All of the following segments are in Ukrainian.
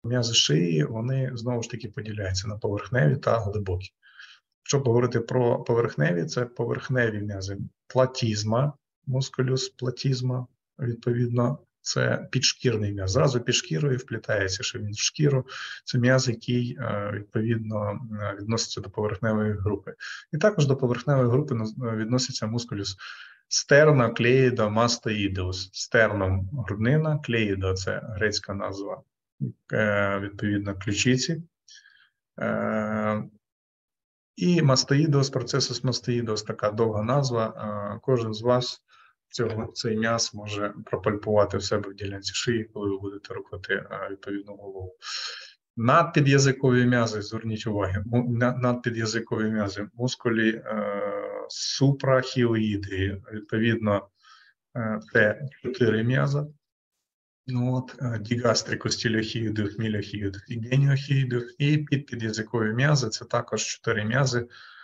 м'язи шиї, вони, знову ж таки, поділяються на поверхневі та глибокі. Якщо говорити про поверхневі, це поверхневі м'язи. Платізма, мускулюс платізма, відповідно, це підшкірний м'яз. Зразу під шкірою вплітається, що він в шкіру. Це м'яз, який, відповідно, відноситься до поверхневої групи. І також до поверхневої групи відноситься мускулюс стерноклеїдомастоїдеус. Стерном – груднина, клеїдо – це грецька назва, відповідно, ключиці. І мастоїдеус, процесус мастоїдеус, така довга назва. Кожен з вас цей м'яз може пропальпувати в себе в ділянці шиї, коли ви будете рухати відповідну голову. Надпід'язикові м'язи, зверніть увагу, надпід'язикові м'язи, мускулі супрахіоїди, відповідно, це 4 м'яза. Дігастрикус, тіліохіїдус, міліохіїдус і геніохіїдус. І під'язикові м'язи, це також 4 м'язи,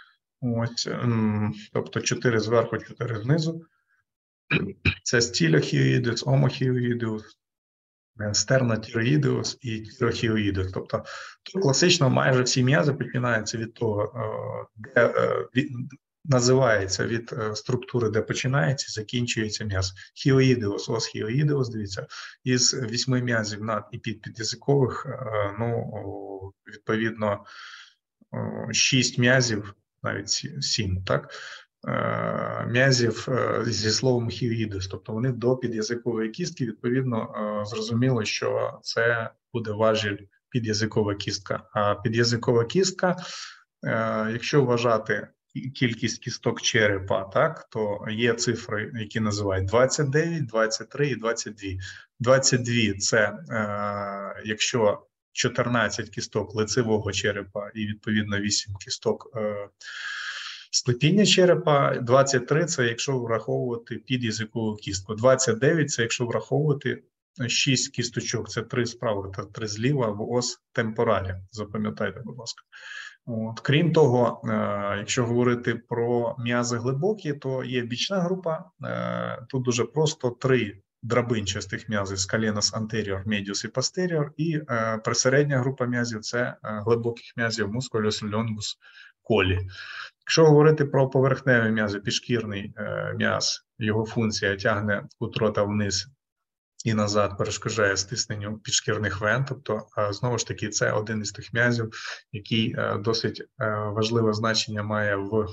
тобто 4 зверху, 4 знизу. Це стіліохіїдус, омохіоїдус, стернотіроїдеус і тірохіоїдус. Тобто тут класично майже всі м'язи починаються від того, де називається від структури, де починається, закінчується м'яз. Хіоїдеус, осхіоїдеус, дивіться, із 8 м'язів над і під'язикових, відповідно, 6 м'язів, навіть 7, так? М'язів зі словом хіоїдус, тобто вони до під'язикової кістки, відповідно, зрозуміло, що це буде важіль під'язикова кістка. А під'язикова кістка, якщо вважати кількість кісток черепа, так, то є цифри, які називають 29, 23 і 22. 22 – це якщо 14 кісток лицевого черепа і, відповідно, 8 кісток склепіння черепа, 23 – це якщо враховувати під'язикову кістку, 29 – це якщо враховувати 6 кісточок, це 3 справа та 3 зліва в ос темпоралі, запам'ятайте, будь ласка. Крім того, якщо говорити про м'язи глибокі, то є бічна група, тут дуже просто 3 драбинчастих м'язи, скаленус anterior, medius і posterior, і присередня група м'язів – це глибоких м'язів musculus longus colli. Якщо говорити про поверхневі м'язи, підшкірний м'яз, його функція тягне кут рота вниз і назад, перешкоджає стисненню підшкірних вен, тобто, знову ж таки, це один із тих м'язів, який досить важливе значення має в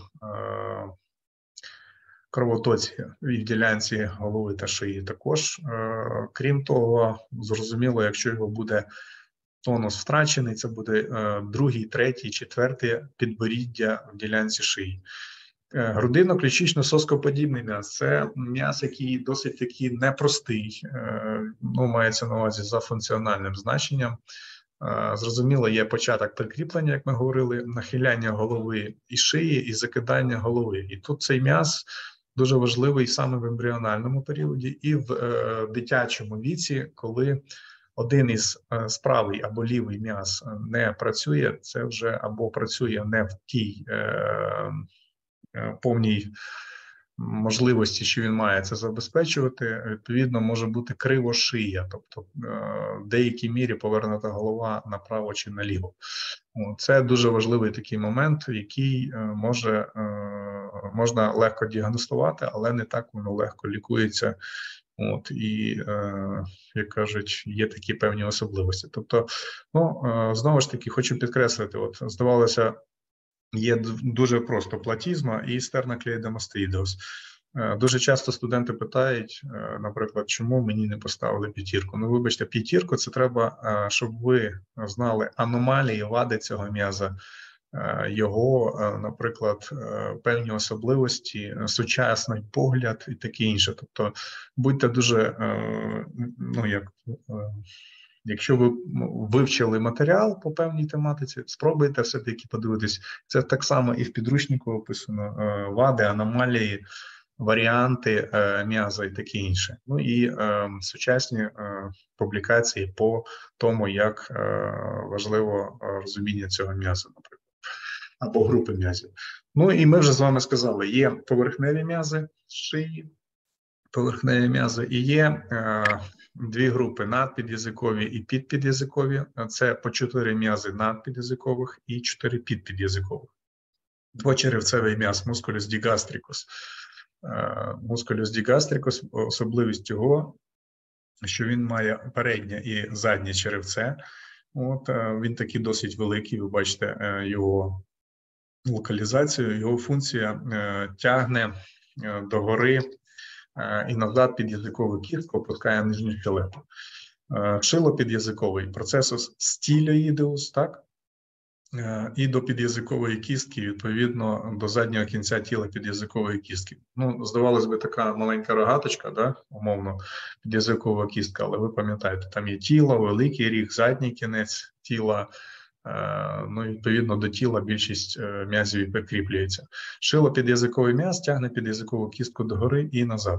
кровотоці і в ділянці голови та шиї також. Крім того, зрозуміло, якщо його буде тонус втрачений, це буде другий, третій, четвертий підборіддя в ділянці шиї. Грудино-ключично-соскоподібний м'яз – це м'яз, який досить таки непростий, мається на увазі за функціональним значенням. Зрозуміло, є початок прикріплення, як ми говорили, нахиляння голови і шиї, і закидання голови. І тут цей м'яз дуже важливий саме в ембріональному періоді і в дитячому віці, коли один із правий або лівий м'яз не працює, це вже або працює не в тій повній можливості, що він має це забезпечувати, відповідно, може бути кривошия, тобто в деякій мірі повернута голова направо чи наліво. Це дуже важливий такий момент, який можна легко діагностувати, але не так воно легко лікується. Як кажуть, є такі певні особливості. Тобто, знову ж таки, хочу підкреслити, здавалося, є дуже просто платізма і стерноклеїдомастоїдеус. Дуже часто студенти питають, наприклад, чому мені не поставили 5. Вибачте, 5 – це треба, щоб ви знали аномалії, вади цього м'яза, його, наприклад, певні особливості, сучасний погляд і таке інше. Тобто, будьте дуже, якщо ви вивчили матеріал по певній тематиці, спробуйте все-таки подивитись. Це так само і в підручнику описано вади, аномалії, варіанти м'яза і таке інше. І сучасні публікації по тому, як важливо розуміння цього м'яза, наприклад, або групи м'язів. І ми вже з вами сказали, є поверхневі м'язи шиї, поверхневі м'язи. І є дві групи: надпід'язикові і підпід'язикові. Це по 4 м'язи надпід'язикових і 4 підпід'язикових. Двочеревцевий м'яз мускулюс дігастрикус. Мускулюс дігастрикус, особливість його, що він має переднє і заднє черевце. От, він такий досить великий, ви бачите його локалізацію, його функція тягне догори і назад під'язикову кістку, опускає нижню щелепу. Шилопід'язиковий процесус стіліоїдеус, так? І до під'язикової кістки, відповідно, до заднього кінця тіла під'язикової кістки. Ну, здавалось би, така маленька рогаточка, да, умовно, під'язикова кістка, але ви пам'ятаєте, там є тіло, великий ріг, задній кінець тіла, ну, відповідно, до тіла більшість м'язів прикріплюється. Шилопід'язиковий м'яз тягне під'язикову кістку догори і назад.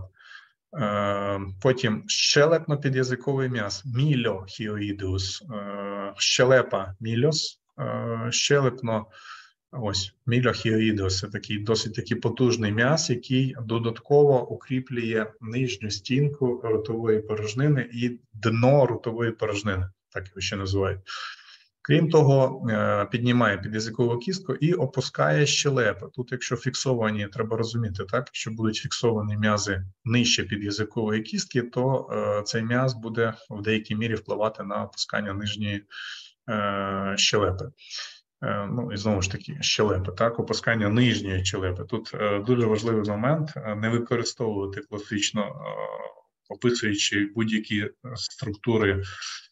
Потім щелепно-під'язиковий м'яз, мільохіоїдеус, щелепа мільос, щелепно, ось, мільохіоїдеус, це такий досить такий потужний м'яз, який додатково укріплює нижню стінку ротової порожнини і дно ротової порожнини, так його ще називають. Крім того, піднімає під'язикову кістку і опускає щелепу. Тут, якщо фіксовані, треба розуміти, так, якщо будуть фіксовані м'язи нижче під'язикової кістки, то цей м'яз буде в деякій мірі впливати на опускання нижньої щелепи. Ну, і знову ж таки, щелепи, так, опускання нижньої щелепи. Тут дуже важливий момент – не використовувати класично, описуючи будь-які структури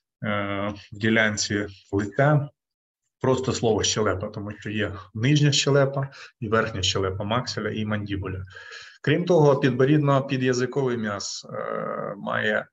в ділянці лиця, просто слово щелепа, тому що є нижня щелепа і верхня щелепа, максиля і мандібуля. Крім того, підборідно-під'язиковий м'яз має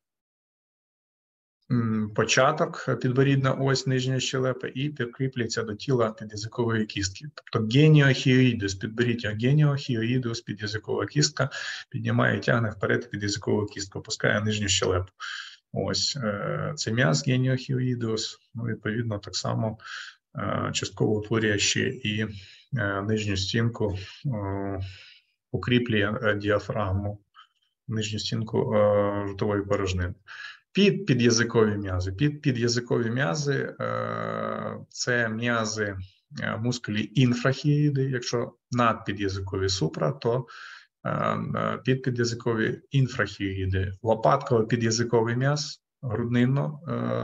початок, підборідна ось нижньої щелепи, і прикріплюється до тіла під'язикової кістки. Тобто геніохіоїдус, підборіддя геніохіоїдус, під'язикова кістка, піднімає і тягне вперед під'язикову кістку, опускає нижню щелепу. Ось цей м'яз геніохіоїдус, ну, відповідно, так само частково утворює ще і нижню стінку, укріплює діафрагму, нижню стінку ротової порожнини. Під'язикові м'язи. Під'язикові м'язи – це м'язи мускулі інфрахіоїди. Якщо надпід'язикові супра, то під'язикові інфрахіоїди. Лопатково-під'язиковий м'яз, грудинно,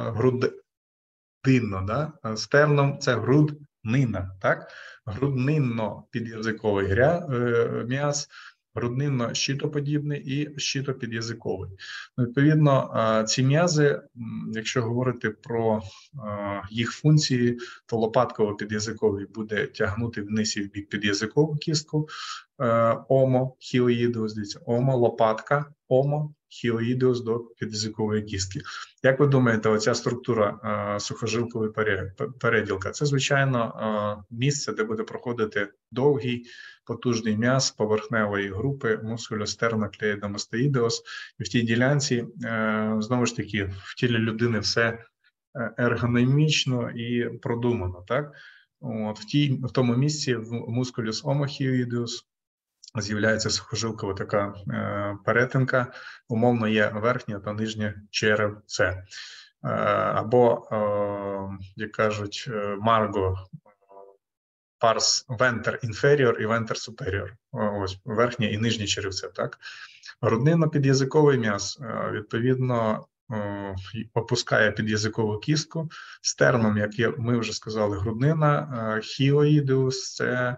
да? Стерном – це груднина, так? Груднинно-під'язиковий м'яз, груднинно-щитоподібний і щитопід'язиковий. Відповідно, ці м'язи, якщо говорити про їх функції, то лопатково-під'язиковий буде тягнути вниз і в бік під'язикову кістку, омохіоїдеус, дивіться, лопатка, хіоїдеус до під'язикової кістки. Як ви думаєте, оця структура сухожилкової переділка – це, звичайно, місце, де буде проходити довгий, потужний м'яз поверхневої групи мускулюс-стерноклеїдомастоїдеус. І в тій ділянці, знову ж таки, в тілі людини все ергономічно і продумано, так? От, в тому місці, в мускулюс омохіоїдеус, з'являється сухожилкова така перетинка, умовно є верхнє та нижнє черевце. Або, як кажуть, марго, парс вентер інферіор і вентер суперіор. Ось верхнє і нижнє черевце, так? Груднинно-під'язиковий м'яз, відповідно, опускає під'язикову кістку. Стерном, як ми вже сказали, груднина, хіоїдеус – це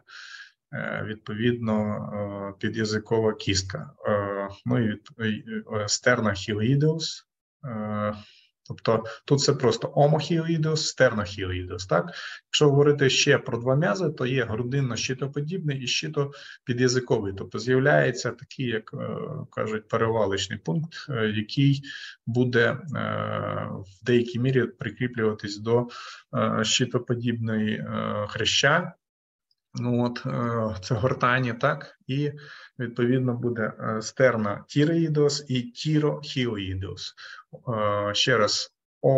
відповідно під'язикова кістка. Ну і стернохіоїдеус, тобто тут це просто омохіоїдеус, стернохіоїдеус, так? Якщо говорити ще про два м'язи, то є грудинно-щитоподібний і щитопід'язиковий, тобто з'являється такий, як кажуть, перевалочний пункт, який буде в деякій мірі прикріплюватись до щитоподібної хряща. Ну, от, це гортані, так, і, відповідно, буде стернотіреїдеус і тірохіоїдеус. Ще раз,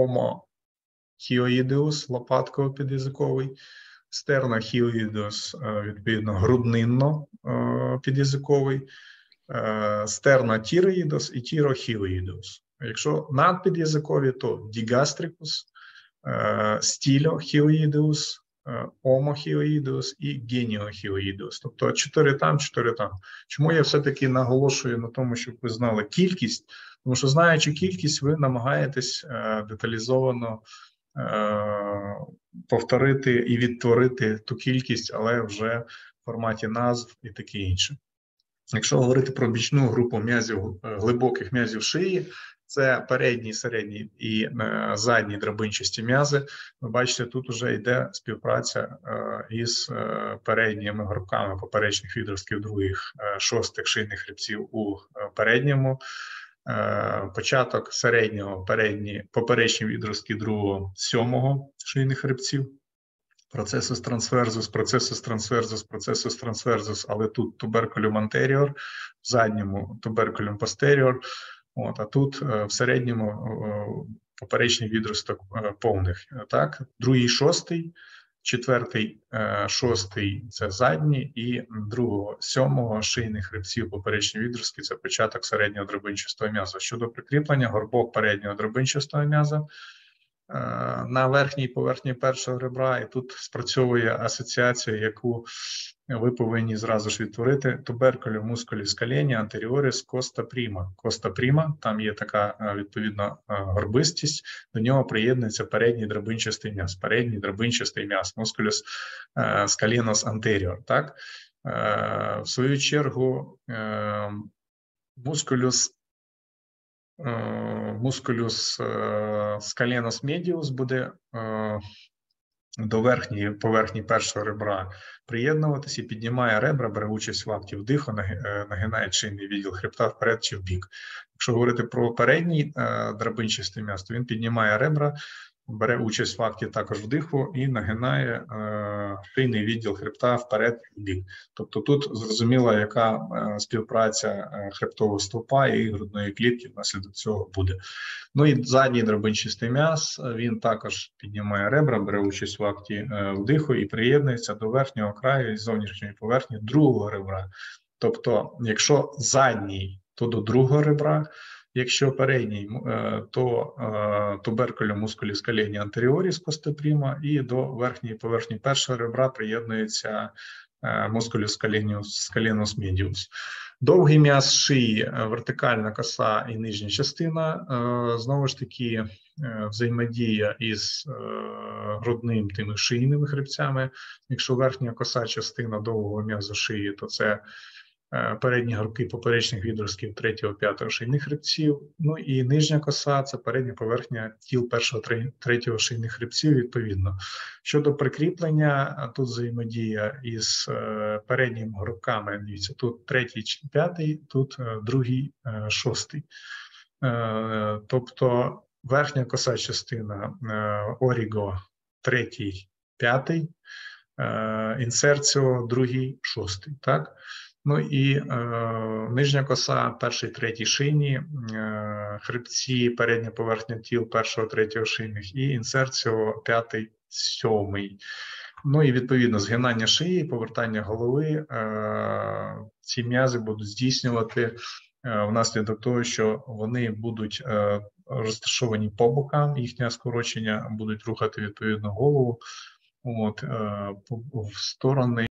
омохіоїдеус, лопатково-під'язиковий, стернохіоїдеус, відповідно, груднинно-під'язиковий, стernothyroideus і thyrohyoideus. Якщо надпід'язикові, то digastricus, stylohyoideus, homohyoideus і geniohyoideus. Тобто 4 там, 4 там. Чому я все-таки наголошую на тому, щоб ви знали кількість? Тому що, знаючи кількість, ви намагаєтесь деталізовано повторити і відтворити ту кількість, але вже в форматі назв і таке інше. Якщо говорити про бічну групу м'язів, глибоких м'язів шиї, це передні, середні і задні драбинчасті м'язи. Ви бачите, тут вже йде співпраця із передніми групками поперечних відростків других, шостих шийних хребців у передньому. Початок середнього, поперечні відростки другого, сьомого шийних хребців. Процесус трансверсус, але тут туберкулюм антеріор, в задньому туберкулюм постеріор, а тут в середньому поперечний відросток повних. Так? Другий, шостий, четвертий, шостий – це задні, і другого, сьомого шийних хребців поперечні відростки – це початок середнього драбинчастого м'яза. Щодо прикріплення, горбок переднього драбинчастого м'яза на верхній поверхні першого ребра, і тут спрацьовує асоціація, яку ви повинні зразу ж відтворити: туберкулюм мускуліс скалені антеріоріс коста пріма. Коста пріма, там є така відповідна горбистість, до нього приєднується передній драбинчастий м'яз, мускуліс скаленос антеріор. Так? В свою чергу, мускулюс скаленос медіус буде до верхньої поверхні першого ребра приєднуватися і піднімає ребра, бере участь в акті вдиху, нагинає шийний відділ хребта вперед чи вбік. Якщо говорити про передній драбинчастий м'яз, то він піднімає ребра, бере участь в акті також вдиху і нагинає шийний відділ хребта вперед і вбік. Тобто тут зрозуміло, яка співпраця хребтового стовпа і грудної клітки внаслідок цього буде. Ну і задній драбинчастий м'яз, він також піднімає ребра, бере участь в акті вдиху і приєднується до верхнього краю і зовнішньої поверхні другого ребра. Тобто, якщо задній, то до другого ребра, якщо передній, то туберкулюм мускуліс скалені антеріоріс коста пріма, і до верхньої поверхні першого ребра приєднується мускулюс скаленос медіус. Довгий м'яз шиї, вертикальна коса і нижня частина, знову ж таки, взаємодія із грудним тими шийними хребцями. Якщо верхня коса частина довгого м'язу шиї, то це передні грудки поперечних відростків 3-5 шийних хребців, ну і нижня коса – це передня поверхня тіл 1-3 шийних хребців відповідно. Щодо прикріплення, тут взаємодія із передніми грудками, дивіться, тут 3-5, тут 2-6. Тобто верхня коса частина оріго 3-5, інсерціо 2-6, так? Ну і нижня коса, 1-3 шийні, хребці, передня поверхня тіл 1-3 шийних і інсерціо 5-7. Ну і відповідно згинання шиї, повертання голови, ці м'язи будуть здійснювати внаслідок того, що вони будуть розташовані по бокам, їхнє скорочення будуть рухати відповідно голову в сторони